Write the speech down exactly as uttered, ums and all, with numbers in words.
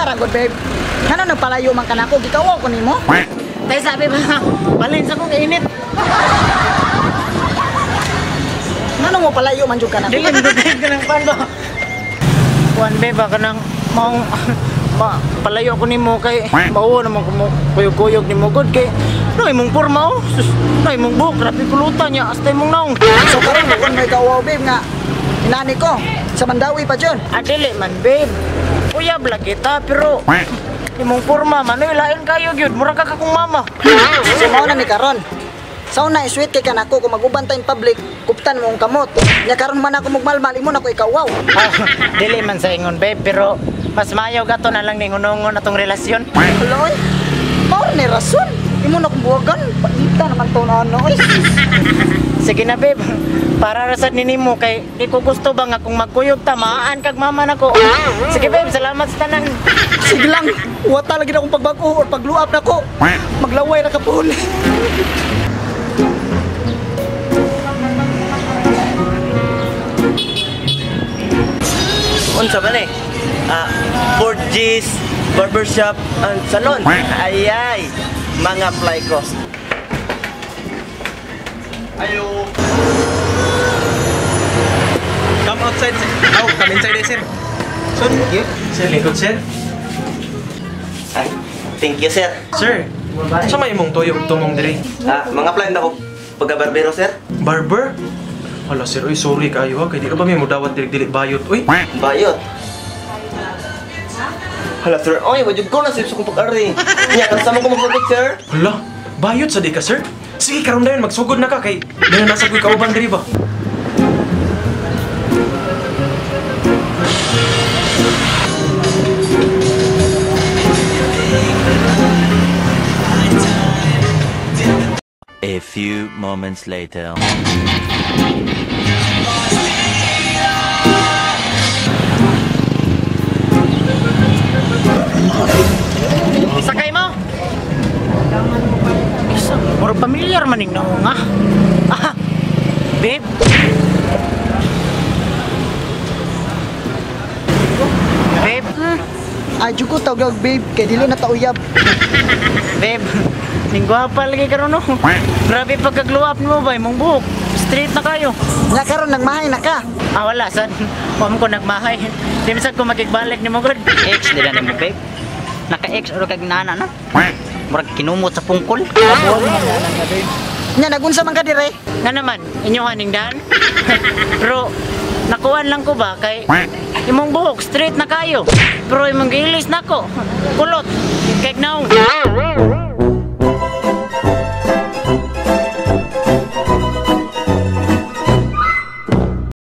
Sara good babe. Ano nagpalayo man kanako gikaw ko nimo? Tay sabi ba, balin sa kong init. Ano mo palayo man jud kanako? Dili mo dili ka nang pando. Kuan be ba kanang maong ma palayo ko nimo kay mao naman ko kuyog-kuyog nimo good kay no imong porma oh. No imong buhok rapi pulutan niya hasta imong naong. So karon kun may kawaw babe nga inani ko sa Mandawi pa jud. Adili man babe. Uyab la kita pero imong porma man oy lain kayo gyud murag ka kakong mama. So mao na ni karon. Sa una sweet kay kanako kung magubantay in public kuptan mo ang kamot. Nya karon man ako magmalmal imo na ko ikawaw. Ah, dili man sa ingon babe pero mas mayaw gato na lang ningunungon atong relasyon. Loy. Mao ni rason. Imo na kong buwagan. Paita naman to na ano. Sige na babe. Para rasad ni nimo kay di ko gusto ba nga kung magkuyog tamaan kag mama nako. Sige babe, salamat sa tanan. Sige lang. Wata lagi na akong pagbago or pagluap na ko. Maglaway na kapul. Unsa ba ni? Ah, Fort G's Barbershop and Salon. Ayay, mga fly ko. Ayo. Come outside. Oh, come inside, eh, sir. Sir, you. Sir, likod, sir. Ay, thank you, sir. Sir, sa may imong tuyog tumong diri? Ah, mga plan ako pagka-barbero, sir. Barber? Hala, sir, oy, sorry kayo ha. Kaya di ka ba may mudawat dilig-dilig bayot, oy? Bayot. Hala, sir. Oy, wajud ko na sir sa kong pag-ari. Nya, kasama ko mag-work, sir. Hala, bayot sa di ka, sir? Sige, karon dayon, magsugod na ka kay dahil nasa ko'y kauban diri ba? A few moments later. Sakay mo. Isa, murag pamilyar man ning naong nga. Ah, babe. Babe. Ay jud ko tawag babe kay dili na ta uyab. Babe. Ning gwapa lagi karon no. Grabe pagkagluwap mo ba imong buhok. Straight na kayo. Nya karon nagmahay na ka. Ah wala sad. Wa ko nagmahay. Di misag ko magigbalik nimo gud. Ex dila nimo babe. Naka-ex or kag nana na. Murag kinumot sa pungkol. Nya nagunsa man ka dire? Nga naman, inyo haning daan. Pero nakuan lang ko ba kay imong buhok straight na kayo. Pero imong gilis nako. Kulot. Kay now.